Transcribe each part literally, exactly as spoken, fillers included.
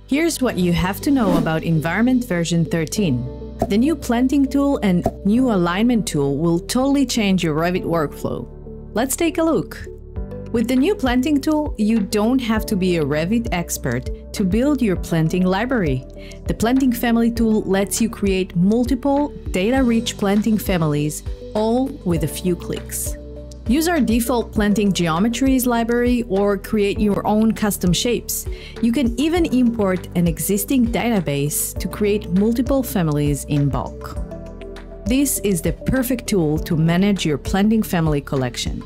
Here's what you have to know about Environment version thirteen. The new planting tool and new alignment tool will totally change your Revit workflow. Let's take a look. With the new planting tool, you don't have to be a Revit expert to build your planting library. The planting family tool lets you create multiple data-rich planting families, all with a few clicks. Use our default planting geometries library or create your own custom shapes. You can even import an existing database to create multiple families in bulk. This is the perfect tool to manage your planting family collection.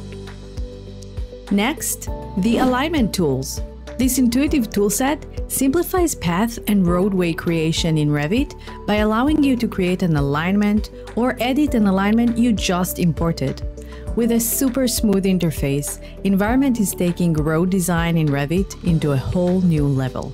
Next, the alignment tools. This intuitive toolset simplifies path and roadway creation in Revit by allowing you to create an alignment or edit an alignment you just imported. With a super smooth interface, Environment is taking road design in Revit into a whole new level.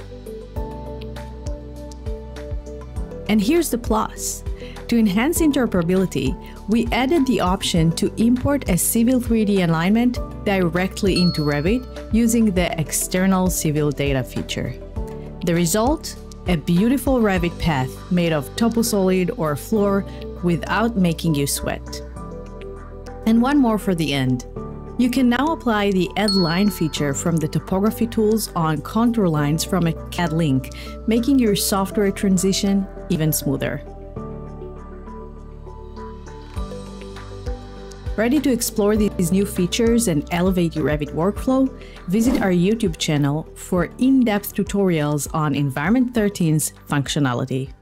And here's the plus. To enhance interoperability, we added the option to import a Civil three D alignment directly into Revit using the External Civil Data feature. The result? A beautiful Revit path made of TopoSolid or floor without making you sweat. And one more for the end. You can now apply the Add Line feature from the topography tools on contour lines from a C A D link, making your software transition even smoother. Ready to explore these new features and elevate your Revit workflow? Visit our YouTube channel for in-depth tutorials on Environment thirteen's functionality.